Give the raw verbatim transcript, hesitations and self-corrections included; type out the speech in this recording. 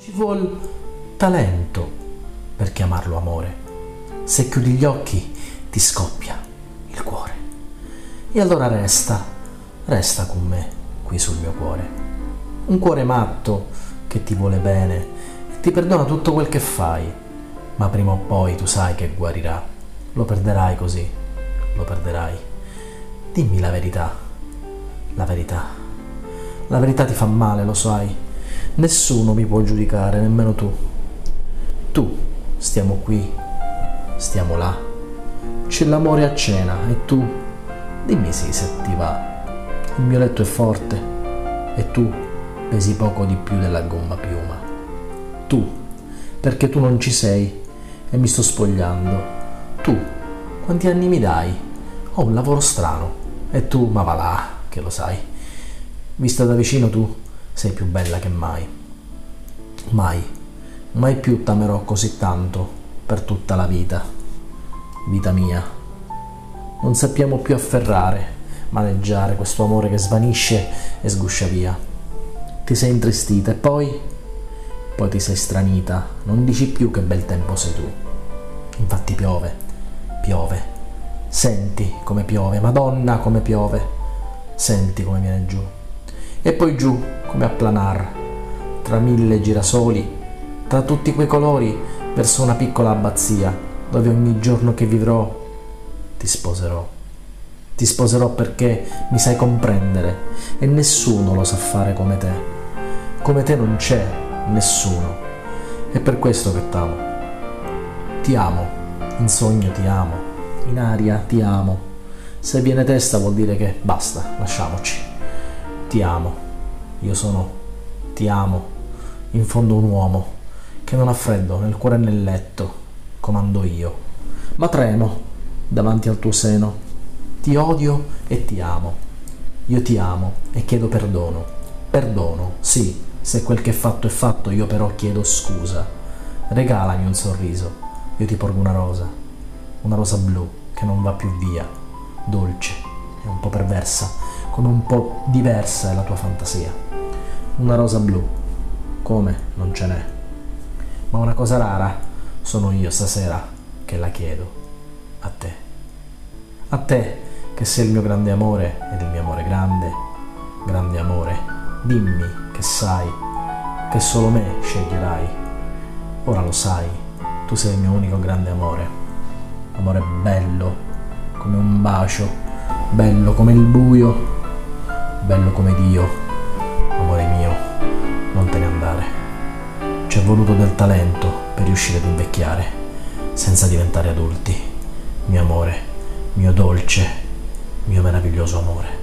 Ci vuol talento per chiamarlo amore. Se chiudi gli occhi ti scoppia il cuore. E allora resta, resta con me qui sul mio cuore. Un cuore matto che ti vuole bene e ti perdona tutto quel che fai, ma prima o poi tu sai che guarirà. Lo perderai così, lo perderai. Dimmi la verità, la verità. La verità ti fa male, lo sai. Nessuno mi può giudicare, nemmeno tu. Tu, stiamo qui, stiamo là. C'è l'amore a cena e tu, dimmi sì se ti va. Il mio letto è forte e tu pesi poco di più della gomma piuma. Tu, perché tu non ci sei e mi sto spogliando. Tu, quanti anni mi dai? Ho un lavoro strano e tu, ma va là, che lo sai. Vista da vicino tu sei più bella che mai. Mai, mai più t'amerò così tanto per tutta la vita. Vita mia, non sappiamo più afferrare, maneggiare questo amore che svanisce e sguscia via. Ti sei intristita e poi, poi ti sei stranita, non dici più che bel tempo sei tu. Infatti piove, piove, senti come piove, Madonna come piove, senti come viene giù. E poi giù come a planar, tra mille girasoli, tra tutti quei colori, verso una piccola abbazia, dove ogni giorno che vivrò ti sposerò. Ti sposerò perché mi sai comprendere e nessuno lo sa fare come te. Come te non c'è nessuno. È per questo che t'amo. Ti amo, in sogno ti amo, in aria ti amo. Se viene testa vuol dire che basta, lasciamoci. Ti amo, io sono, ti amo, in fondo un uomo che non ha freddo nel cuore e nel letto, comando io, ma tremo davanti al tuo seno. Ti odio e ti amo, io ti amo e chiedo perdono, perdono, sì, se quel che è fatto è fatto, io però chiedo scusa. Regalami un sorriso, io ti porgo una rosa, una rosa blu che non va più via, dolce e un po' perversa, come un po' diversa è la tua fantasia. Una rosa blu, come non ce n'è, ma una cosa rara sono io stasera che la chiedo a te. A te che sei il mio grande amore ed il mio amore grande, grande amore, dimmi che sai che solo me sceglierai. Ora lo sai, tu sei il mio unico grande amore, amore bello come un bacio, bello come il buio, bello come Dio. Amore mio, non te ne andare. Ci è voluto del talento per riuscire ad invecchiare senza diventare adulti. Mio amore, mio dolce, mio meraviglioso amore.